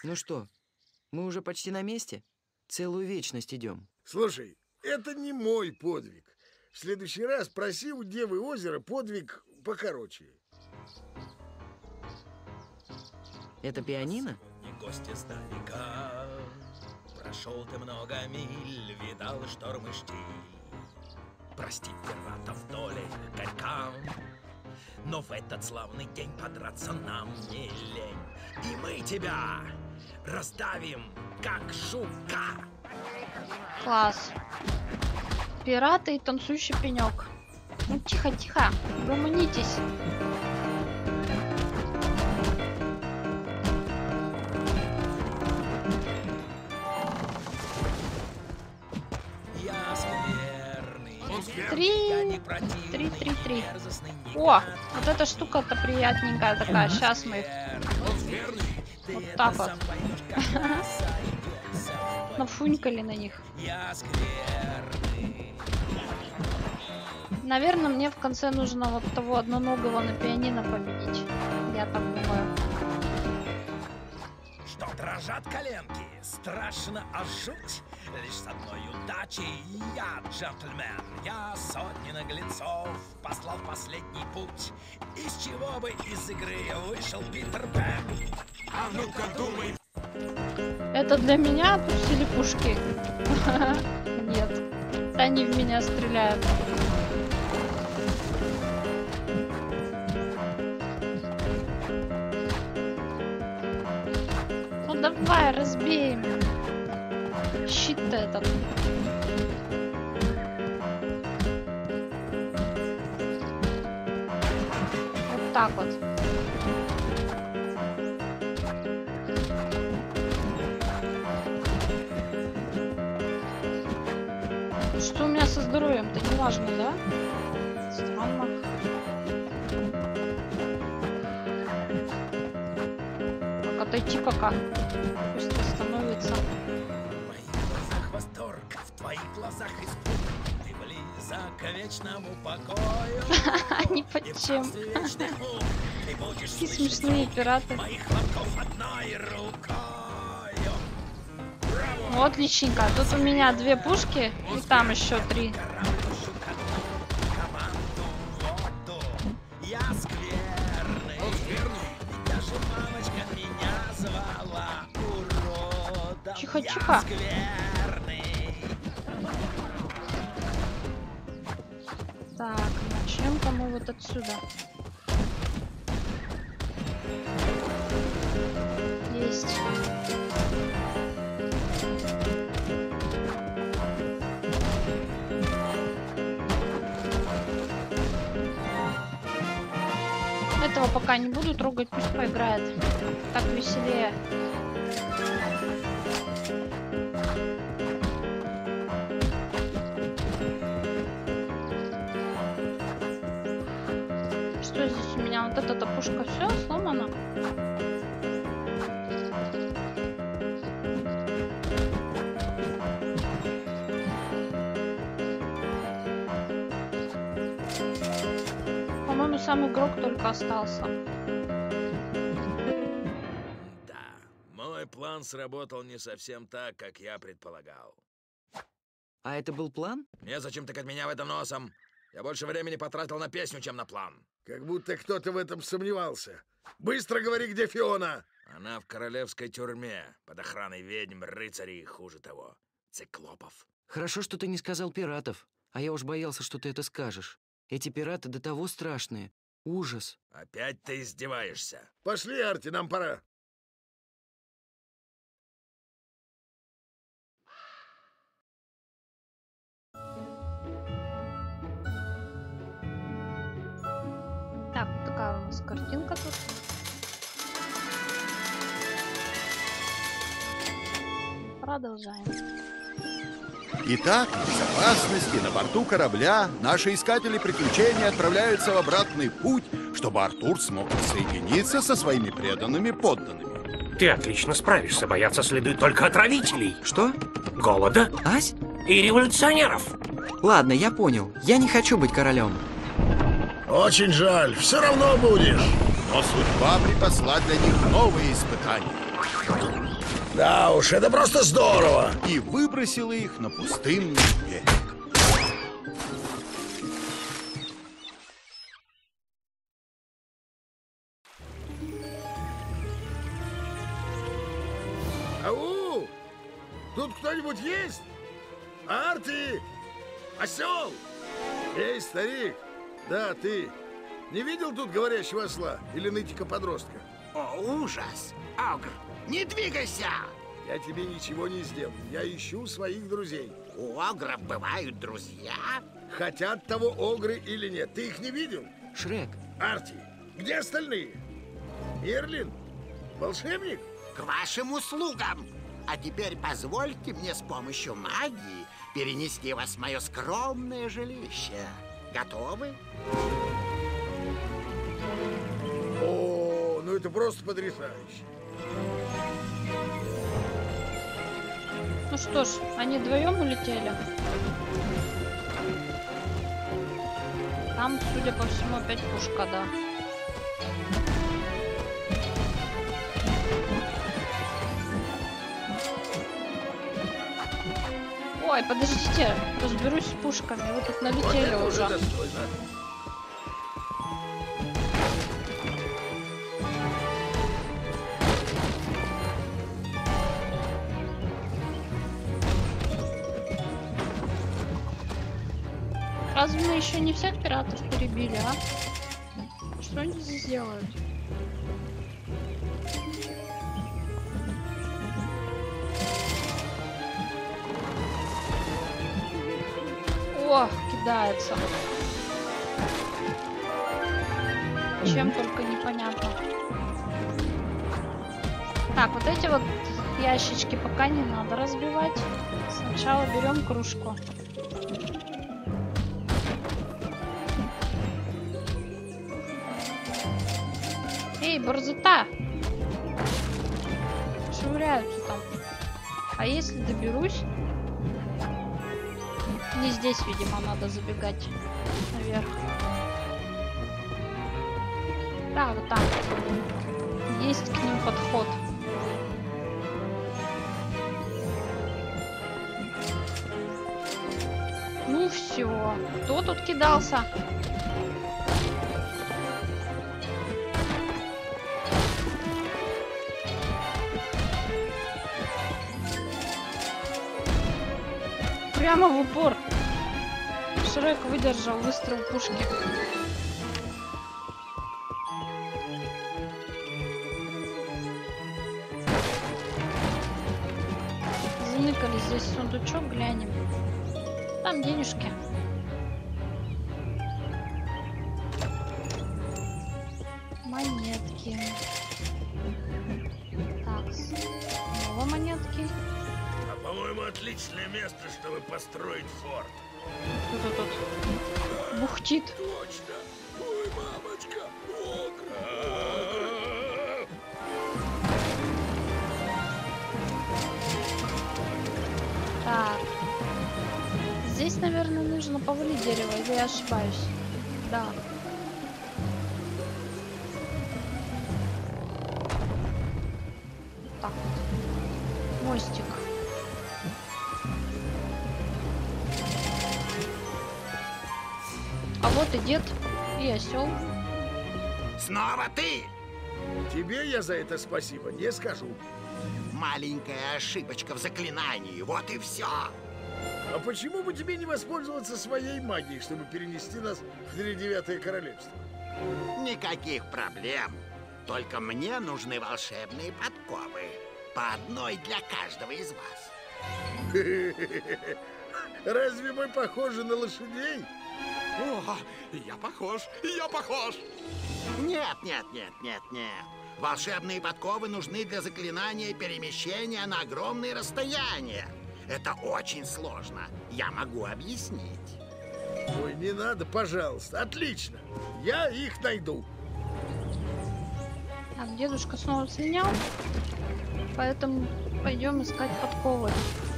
Ну что, мы уже почти на месте? Целую вечность идем. Слушай, это не мой подвиг. В следующий раз проси у Девы озера подвиг покороче. Это пианино? Не гости сдалека. Прошел ты много миль, видал шторм и штиль. Прости пиратов доли горька, но в этот славный день подраться нам не лень. И мы тебя раздавим, как жука. Класс. Пираты и танцующий пенек. Ну тихо, тихо, гомонитесь. Я скверный, Три. я не противный, 3, 3, 3. мерзостный, О, вот эта штука-то приятненькая такая. Сейчас мы их вот так вот нафунькали на них. я скверный. Наверное, мне в конце нужно вот того одноногого на пианино победить. Я так думаю. Что дрожат коленки, страшно ожуть. Лишь с одной удачей я джентльмен. Я сотни наглецов послал в последний путь. Из чего бы из игры вышел Питер Пен? А ну-ка думай. Это для меня отпустили пушки? Нет. Они в меня стреляют. Ну давай, разбей меня. Щит-то этот. Вот так вот. Что у меня со здоровьем-то не важно, да? Странно. Так, отойти пока. Пусть восстановится. В моих глазах восторг, в твоих глазах испуг. Ты близок к вечному покою. Ни под И в чем. царстве вечных мук ты будешь Какие слышать смешные звук пираты. моих хлопков одной рукой. Ну, отличненько. Тут у меня 2 пушки, и там еще 3. Я скверный. И даже мамочка меня звала уродом. Тихо, Я тихо. скверный. Так, начнем-ка мы вот отсюда. Есть. Этого пока не буду трогать, пусть поиграет. Так веселее. Что здесь у меня? Вот эта пушка все сломана. По-моему, сам игрок только остался. Да, мой план сработал не совсем так, как я предполагал. А это был план? Незачем тыкать меня в это носом. Я больше времени потратил на песню, чем на план. Как будто кто-то в этом сомневался. Быстро говори, где Фиона. Она в королевской тюрьме, под охраной ведьм, рыцарей и, хуже того, циклопов. Хорошо, что ты не сказал пиратов. А я уж боялся, что ты это скажешь. Эти пираты до того страшные. Ужас. Опять ты издеваешься. Пошли, Арти, нам пора. Так, вот такая у нас картинка тут. Продолжаем. Итак, в безопасности на борту корабля наши искатели приключений отправляются в обратный путь, чтобы Артур смог соединиться со своими преданными подданными. Ты отлично справишься, бояться следует только отравителей. Что? Голода Ась? и революционеров. Ладно, я понял. Я не хочу быть королем. Очень жаль, все равно будешь. Но судьба припасла для них новые испытания. Да уж, это просто здорово. И выбросила их на пустынный берег. Ау! Тут кто-нибудь есть? Арти! Осел! Эй, старик! Да, ты. Не видел тут говорящего осла или нытика-подростка? О, ужас! Огр, не двигайся! Я тебе ничего не сделаю. Я ищу своих друзей. У огров бывают друзья? Хотят того огры или нет. Ты их не видел? Шрек, Арти, где остальные? Мерлин? Волшебник? К вашим услугам! А теперь позвольте мне с помощью магии перенести вас в мое скромное жилище. Готовы? О, ну это просто потрясающе. Ну что ж, они вдвоем улетели. Там, судя по всему, опять пушка, да. Ой, подождите, разберусь с пушками. Вы тут Вот налетели это уже уже. достойно. Разве мы еще не всех пиратов перебили, а? Что они здесь делают? О, кидается. Чем только непонятно. Так, вот эти вот ящички пока не надо разбивать. Сначала берем кружку. Эй, борзота! Швыряются там. А если доберусь? Не здесь, видимо, надо забегать наверх. Да, вот там. Есть к ним подход. Ну все. Кто тут кидался? Прямо в упор. Шрек выдержал выстрел пушки. Заныкали здесь сундучок, глянем. Там денежки. Монетки. Так, снова монетки. А по-моему, отличное место, чтобы построить форт. Кто-то тут бухтит. Точно. Ой, мамочка, Так. Здесь, наверное, нужно повалить дерево, или я ошибаюсь? Да. Так вот. Мостик. А вот и дед, и осел. Снова ты! Тебе я за это спасибо не скажу. Маленькая ошибочка в заклинании, вот и все. А почему бы тебе не воспользоваться своей магией, чтобы перенести нас в Тридевятое королевство? Никаких проблем. Только мне нужны волшебные подковы. По одной для каждого из вас. Разве мы похожи на лошадей? О, я похож, я похож. Нет, нет, нет, нет, нет. Волшебные подковы нужны для заклинания перемещения на огромные расстояния. Это очень сложно. Я могу объяснить. Ой, не надо, пожалуйста. Отлично. Я их найду. Так, дедушка снова слинял. Поэтому пойдем искать подковы.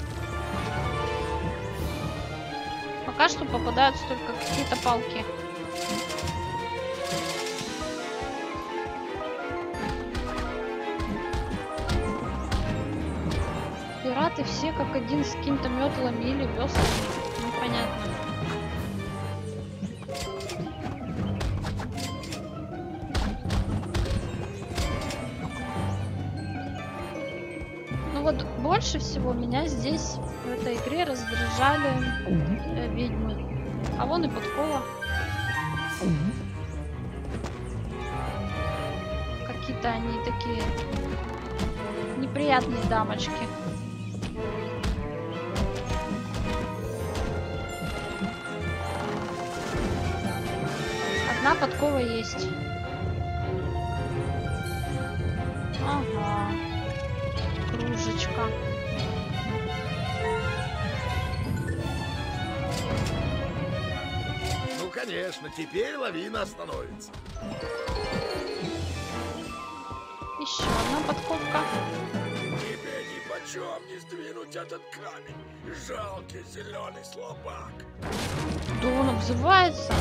Пока что попадаются только какие-то палки. пираты все как один с какими-то метлами или веслами. Непонятно. Ну вот больше всего меня здесь в этой игре раздражали ведьмы. А вон и подкова. Какие-то они такие неприятные дамочки. Одна подкова есть. Ага. Кружечка. Ну, конечно, теперь лавина остановится. Еще одна подковка. Тебе нипочем не сдвинуть этот камень. Жалкий зеленый слабак. Да он обзывается.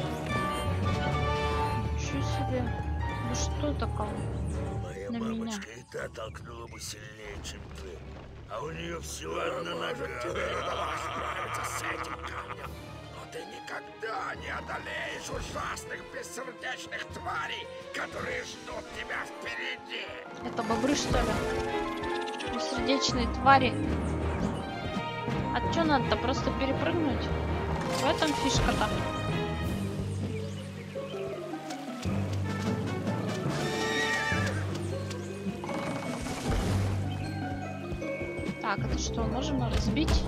Ничего себе. Ну что такого? Моя На меня. мамочка и та толкнула бы сильнее, чем ты. А у нее всего одна нога. Тебе удалось справиться с этим камнем. Но ты никогда не одолеешь ужасных бессердечных тварей, которые ждут тебя впереди. Это бобры, что ли? Бессердечные твари. А что надо-то? Просто перепрыгнуть? В этом фишка-то. Так, это что, можем разбить?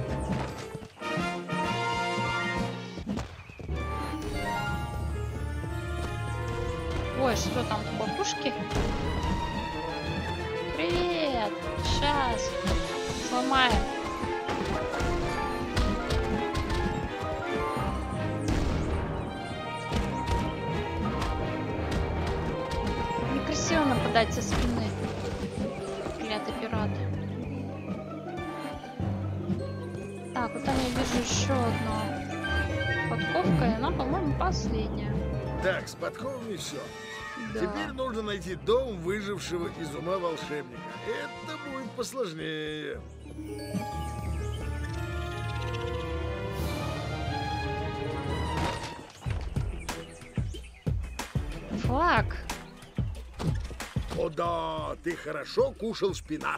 Ой, что там такое? Пушки? Привет! Сейчас сломаем. Некрасиво нападать со спины. Клятый пират. Так, вот там я вижу еще одну подковка, и она, по-моему, последняя. Так, с подковами все. Да. Теперь нужно найти дом выжившего из ума волшебника. Это будет посложнее. Флаг. О да, ты хорошо кушал шпинат.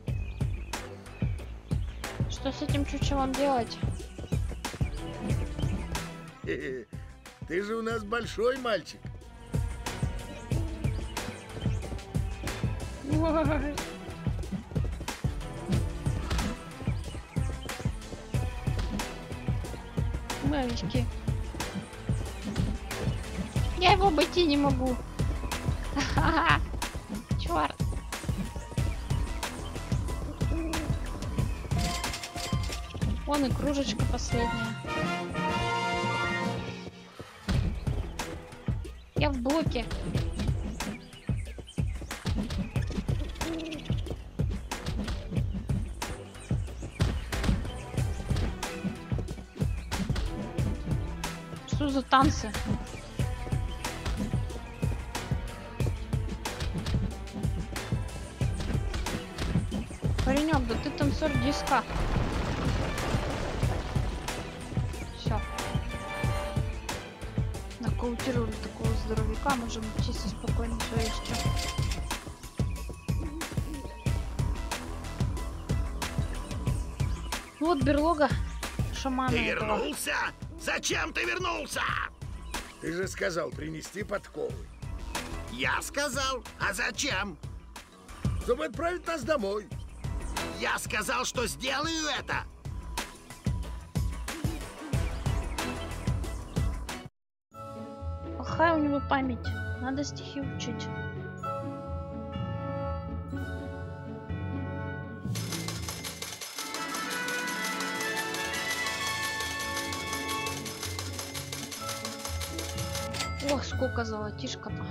Что с этим чучелом делать? Хе-хе. Ты же у нас большой мальчик. Ой. Мальчики. Я его обойти не могу. Черт. Вон и кружечка последняя. Я в блоке. Что за танцы? Паренек, да ты танцор диска. Все. Нокаутировали такого здоровяка, можем чисто спокойно поесть. Вот берлога шамана. Ты этого. вернулся? Зачем ты вернулся? Ты же сказал принести подковы. Я сказал. А зачем? Чтобы отправить нас домой. Я сказал, что сделаю это. Плохая у него память. Надо стихи учить. Ох, сколько золотишка-то.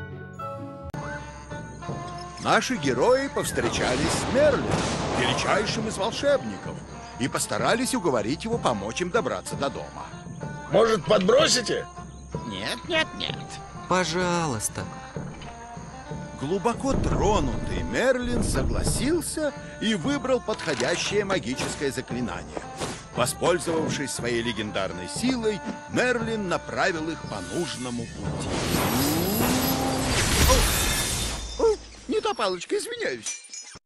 Наши герои повстречались с Мерлином, величайшим из волшебников, и постарались уговорить его помочь им добраться до дома. Может, подбросите? Нет, нет, нет. Пожалуйста. Глубоко тронутый Мерлин согласился и выбрал подходящее магическое заклинание. Воспользовавшись своей легендарной силой, Мерлин направил их по нужному пути. Не та палочка, извиняюсь.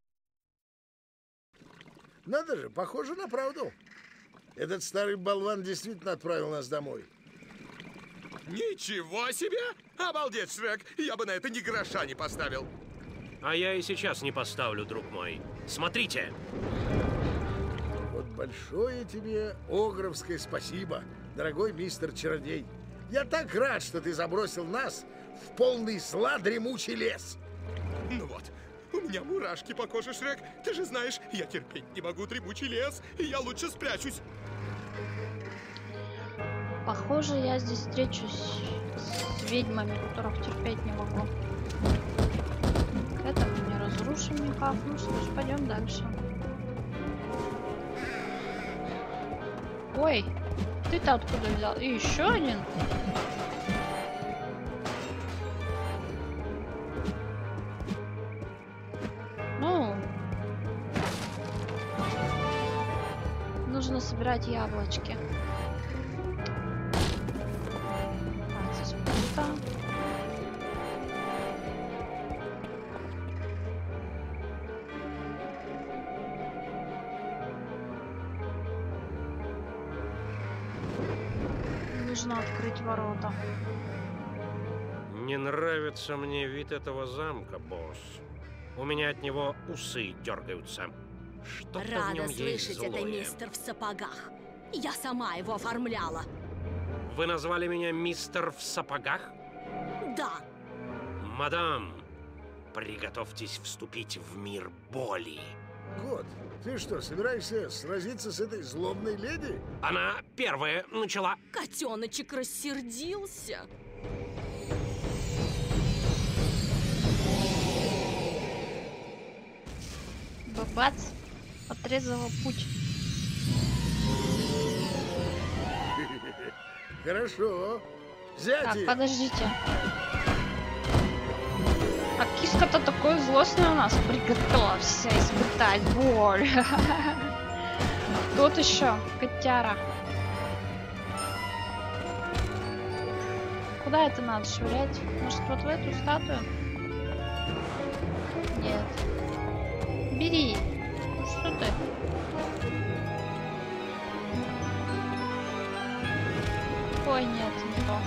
Надо же, похоже на правду. Этот старый болван действительно отправил нас домой. Ничего себе! Обалдеть, Шрек! Я бы на это ни гроша не поставил. А я и сейчас не поставлю, друг мой. Смотрите! Вот большое тебе огровское спасибо, дорогой мистер Чародей. Я так рад, что ты забросил нас в полный зла дремучий лес. Ну вот, у меня мурашки по коже, Шрек. Ты же знаешь, я терпеть не могу дремучий лес, и я лучше спрячусь. Похоже, я здесь встречусь с ведьмами, которых терпеть не могу. Это мы не разрушим никак. Ну что ж, пойдем дальше. Ой, ты-то откуда взял? И еще один? Ну, нужно собирать яблочки. Нужно открыть ворота. Не нравится мне вид этого замка, босс. У меня от него усы дергаются. Что-то в нем Рада есть слышать злое. это, мистер в сапогах. Я сама его оформляла. Вы назвали меня мистер в сапогах? Да. Мадам, приготовьтесь вступить в мир боли. Кот, ты что, собираешься сразиться с этой злобной леди? Она первая начала. Котеночек рассердился. Бабац, отрезала путь. Хорошо. Взять Так, их. подождите. А киска-то такой злостный у нас. Приготовься испытать боль. Тут еще котяра. Куда это надо швырять? Может, вот в эту статую? Нет. Бери. Ну что ты? Ой, нет, не то.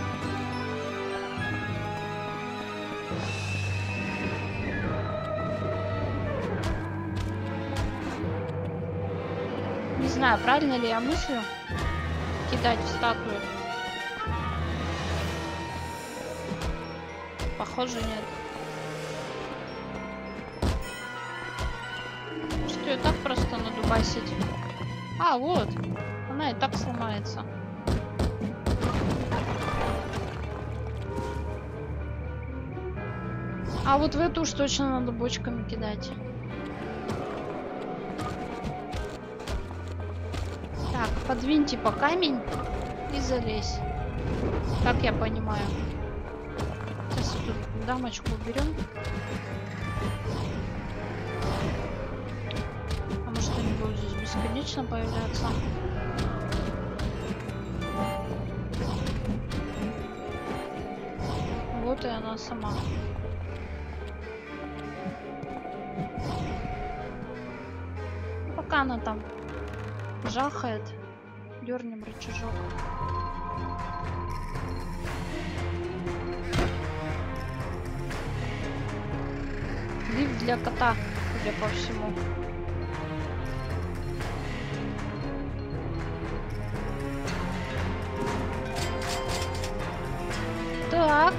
Не знаю, правильно ли я мыслю кидать в статую. Похоже, нет. Что ее так просто надубасить? А, вот. Она и так сломается. А вот в эту уж точно надо бочками кидать. Так, подвинь типа камень и залезь. Как я понимаю. Сейчас тут дамочку уберем. А может, они будут здесь бесконечно появляться? Вот и она сама. Пока она там жахает, дернем рычажок. Лифт для кота, судя по всему. Так.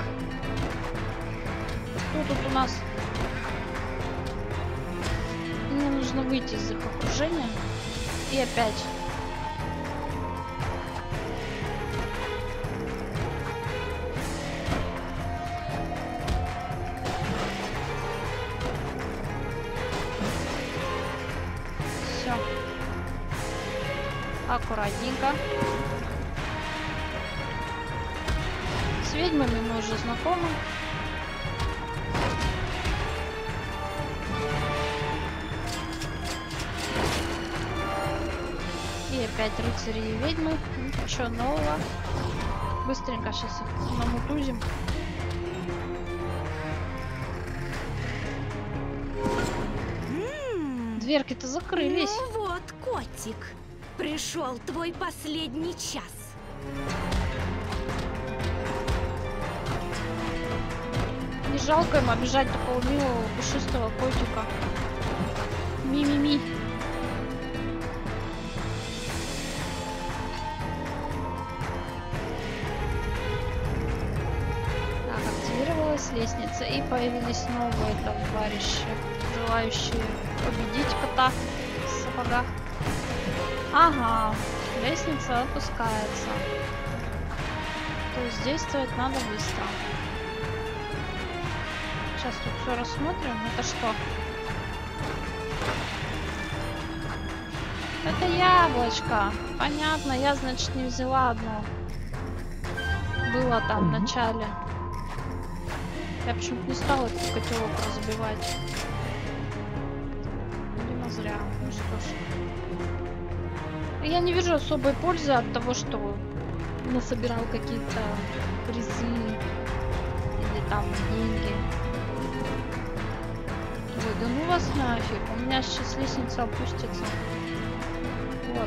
Что тут у нас? Мне нужно выйти из их окружения. И опять. Все. Аккуратненько. С ведьмами мы уже знакомы. опять рыцари и ведьмы. Ну, что нового? Быстренько сейчас их намутузим. Дверки-то закрылись. Ну вот, котик, пришел твой последний час. Не жалко им обижать такого милого пушистого котика. Ми-ми-ми. Так, активировалась лестница и появились новые товарищи, желающие победить кота в сапогах. Ага, лестница опускается. То есть действовать надо быстро. Сейчас тут все рассмотрим. Это что? Это яблочко. Понятно, я, значит, не взяла одно. Было там в начале. Я почему-то не стала этот котелок разбивать. Видимо, зря. Ну что ж. Я не вижу особой пользы от того, что насобирал какие-то призы или там деньги. Ой, да ну вас нафиг. У меня сейчас лестница опустится. Вот.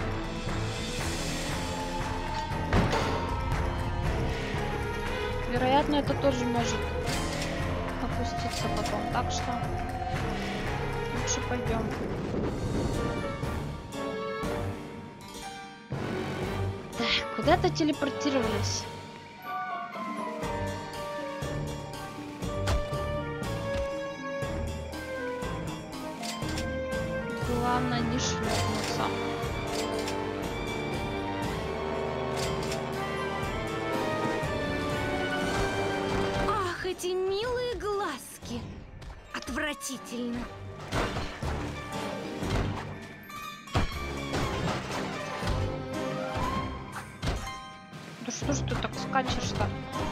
Вероятно, это тоже может опуститься потом. Так что лучше пойдем. Так, куда-то телепортировались. Главное не шлепнуться. Ах, эти милые глазки. Отвратительно. Да что ж ты так скачешь-то?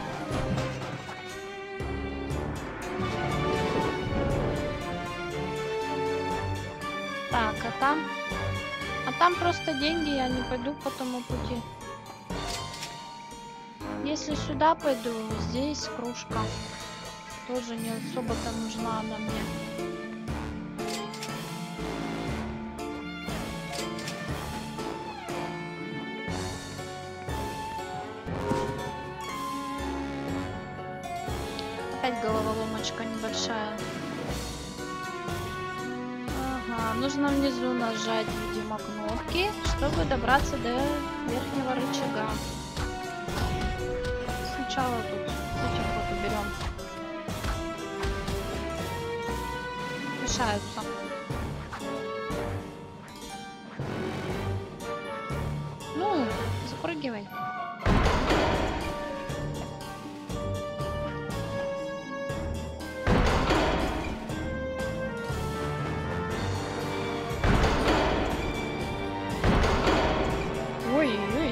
Так, а там просто деньги, я не пойду по тому пути. Если сюда пойду, здесь кружка. Тоже не особо-то нужна она мне. Опять головоломочка небольшая. Ага, нужно внизу нажать, видимо, кнопки, чтобы добраться до верхнего рычага. Сначала тут этих вот уберем. Мешаются. Ну, запрыгивай. Ой-ой-ой.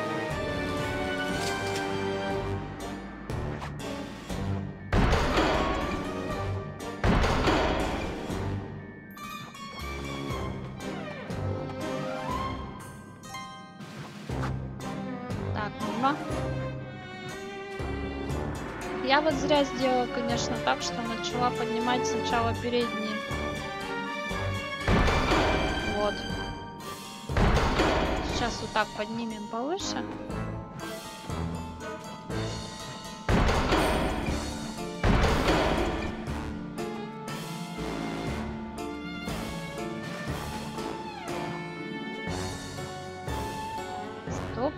Так, мимо. Я вот зря сделала, конечно, так, что начала поднимать сначала передние. Вот. Сейчас вот так поднимем повыше. Стоп.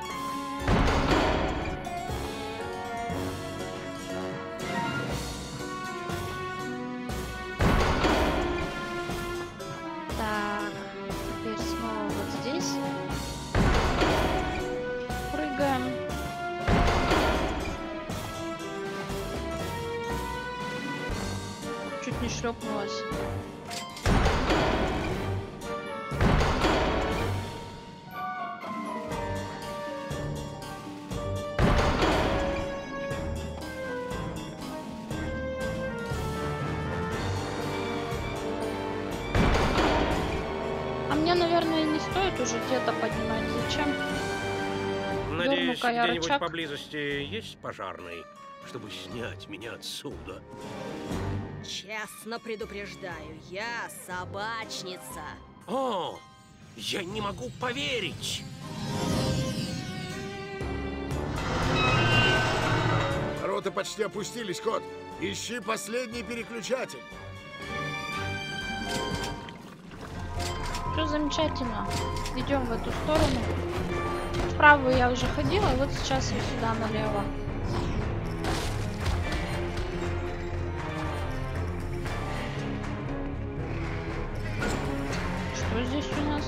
Так, теперь снова вот здесь. Прыгаем. Чуть не шлепнулась. А мне, наверное, не стоит уже где-то поднимать. Зачем? Надеюсь, Дёрну-ка я где-нибудь рычаг. поблизости есть пожарный, чтобы снять меня отсюда. Честно предупреждаю, я собачница. О, я не могу поверить! Ворота почти опустились, кот. Ищи последний переключатель. Все замечательно. Идем в эту сторону. Вправо я уже ходила, вот сейчас я сюда налево. Что здесь у нас?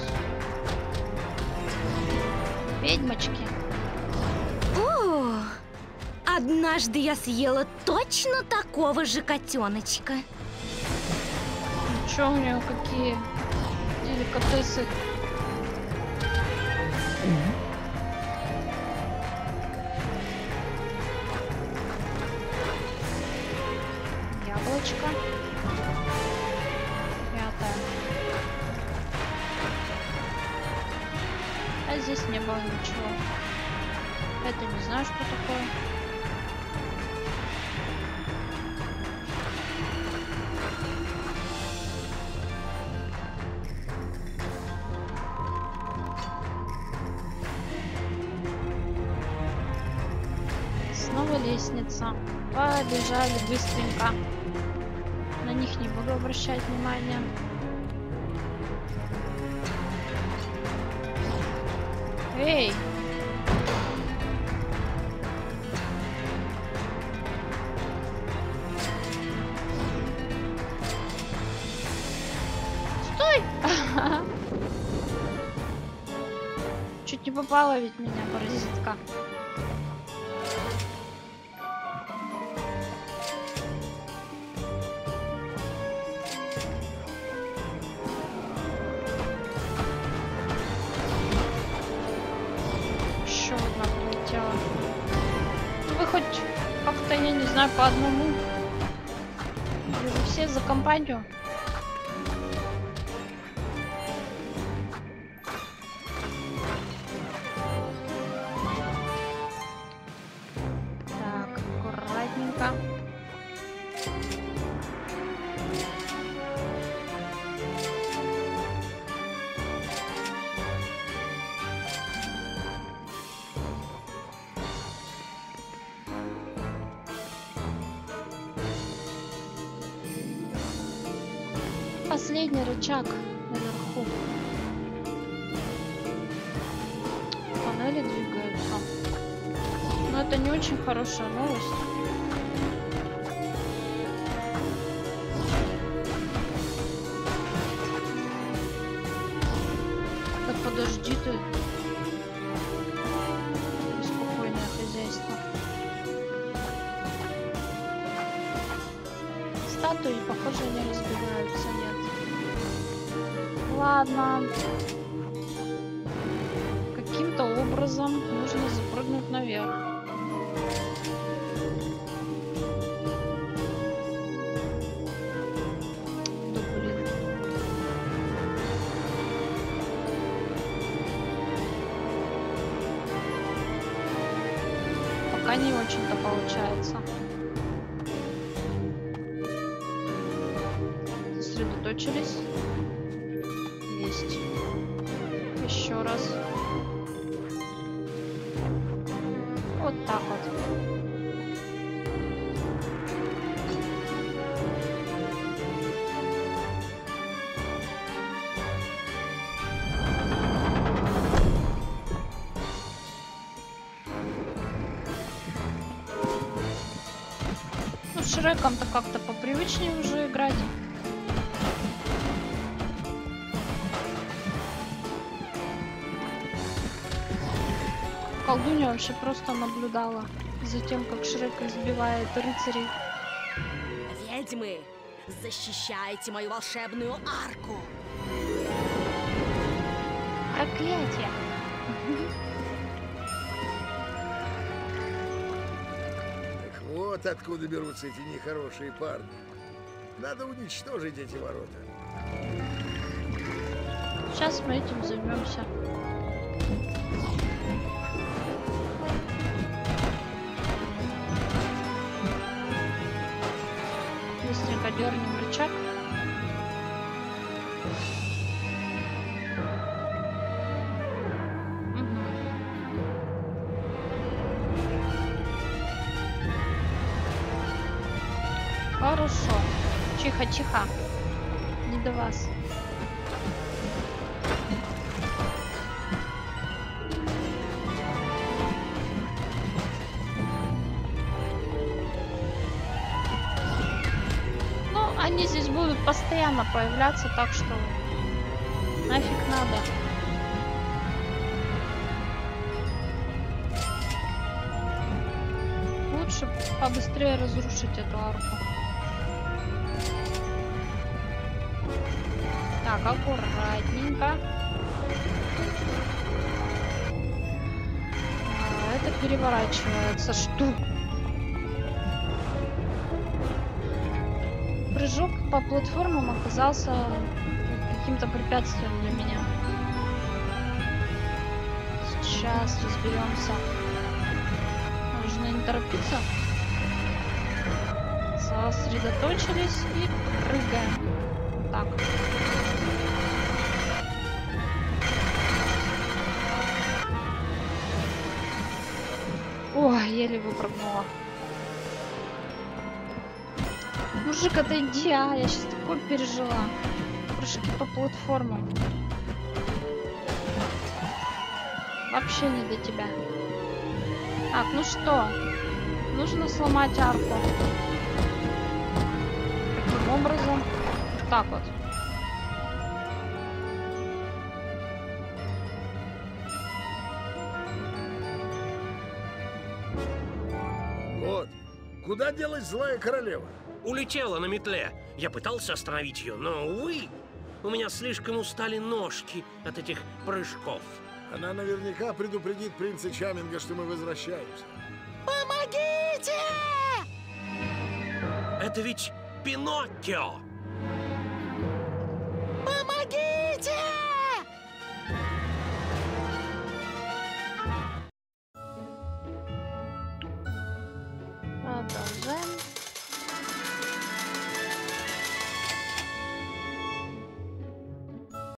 Ведьмочки. О, однажды я съела точно такого же котеночка. Что у нее какие деликатесы? Яблочко. Пятое. А здесь не было ничего. Это не знаю, что такое. Снова лестница. Побежали быстренько. На них не буду обращать внимания. Эй! Стой! Чуть не попала ведь меня, паразитка. Еще одна полетела. Ну вы хоть как-то, я не знаю, по одному. Или вы все за компанию? Так, аккуратненько. Последний рычаг наверху. Панели двигаются. Но это не очень хорошая новость. Так подожди ты. Беспокойное хозяйство. Статуи, похоже, не разбиваются, нет. Ладно. Каким-то образом нужно запрыгнуть наверх. Да блин. Пока не очень-то получается. Сосредоточились. Есть. Еще раз. Вот так вот. Ну, с Шреком-то как-то попривычнее уже играть. Колдунья вообще просто наблюдала за тем, как Шрек избивает рыцарей. Ведьмы, защищайте мою волшебную арку. Проклятие! Так вот откуда берутся эти нехорошие парни. Надо уничтожить эти ворота. Сейчас мы этим займемся. Быстренько дернем рычаг. Хорошо. Тихо, тихо. Не до вас. Ну, они здесь будут постоянно появляться, так что нафиг надо. Лучше побыстрее разрушить эту арку. Так, аккуратненько. Это переворачивается. Что? Прыжок по платформам оказался каким-то препятствием для меня. Сейчас разберемся. Нужно не торопиться. Сосредоточились и прыгаем. Так. Ой, еле выпрыгнула. Мужик, отойди, а! Я сейчас такое пережила. Прыжки по платформам. Вообще не до тебя. Так, ну что? Нужно сломать арку. Каким образом? Вот так вот. Вот. Куда делась злая королева? Улетела на метле. Я пытался остановить ее, но, увы, у меня слишком устали ножки от этих прыжков. Она наверняка предупредит принца Чаминга, что мы возвращаемся. Помогите! Это ведь Пиноккио!